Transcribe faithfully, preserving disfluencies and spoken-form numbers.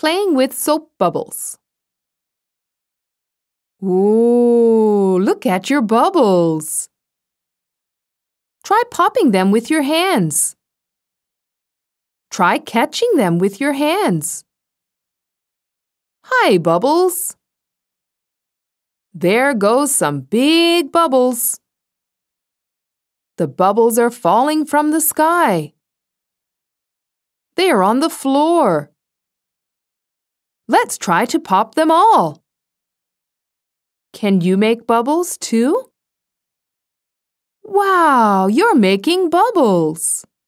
Playing with soap bubbles. Ooh, look at your bubbles. Try popping them with your hands. Try catching them with your hands. Hi, bubbles. There goes some big bubbles. The bubbles are falling from the sky. They are on the floor. Let's try to pop them all. Can you make bubbles too? Wow, you're making bubbles.